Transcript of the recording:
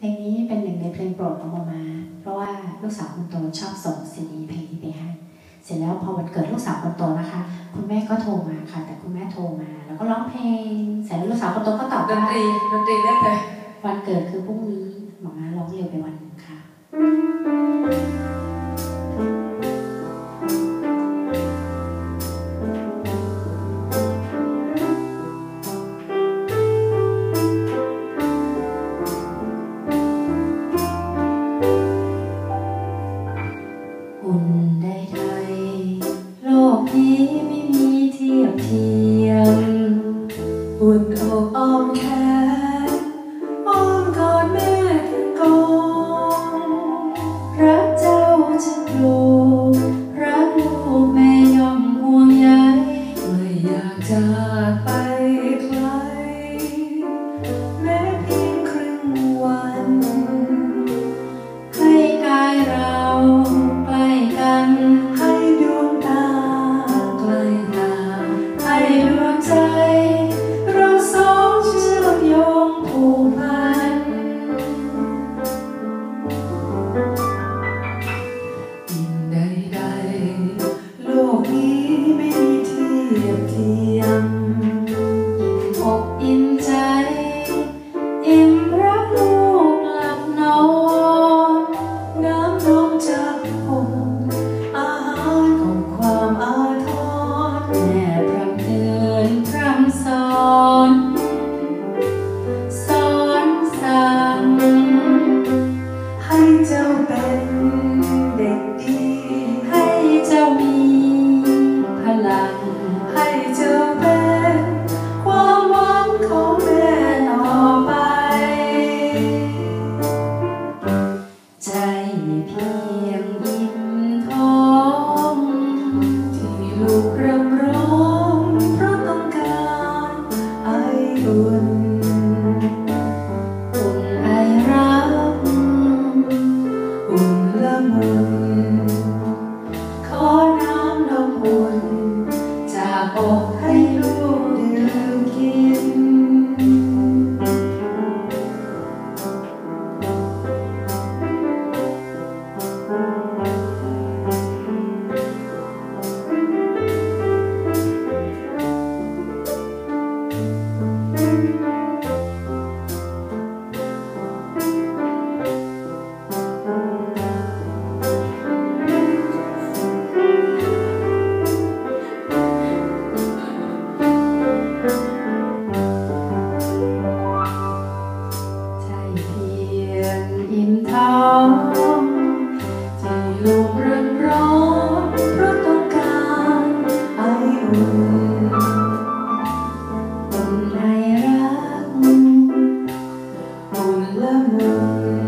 ลงนี้เป็นหนึ่งในเพลงโปรดของโมมาเพราะว่าลูกสาวคนโตชอบส่งซีดีเพลงนี้ไปให้เสร็จแล้วพอวันเกิดลูกสาวคนโตนะคะคุณแม่ก็โทรมาค่ะแต่คุณแม่โทรมาแล้วก็ร้องเพลงเสร็จแล้วลูกสาวคนโตก็ตอบว่าดนตรีได้เลยวันเกิดคือพรุ่งนี้หมอมาร้องเร็วไปวันนึงค่ะอุ่นใดๆโลกนี้ไม่มีเทียบเทียมอุ่นอกอ้อมแขนอ้อมกอดแม่ทั้งกองรักเจ้าจะปลูกรักลูกแม่ย่อมห่วงใยไม่อยากจากไปไกลแม้เพียงครึ่งวันให้กายเราใกล้กันให้ดวงตาใกล้ตาให้ดวงใจเราสองเชื่อมโยงผูกพันยิ่งใดๆโลกนี้ไม่มีเทียบเทียมอิ่มอกอิ่มใจอิ่มรักลูกหลับนอนน้ำนมจากผมอาหารของความอาทรแม่พร่ำเตือนพร่ำสอนสั่งให้เจ้าเป็นเด็กดีให้เจ้ามีพลังให้เจ้าเป็นความหวังของแม่ต่อไปใจเพียงยิ้มท้องที่ลูกรำร้องเพราะต้องการไออุ่นไอรักอุ่นละมุนขอน้ำนมอุ่นจากอกให้ลูกดื่มกินอิ่มท้องที่ลูกรำร้องเพราะต้องการไออุ่นไอรักอุ่นละมุน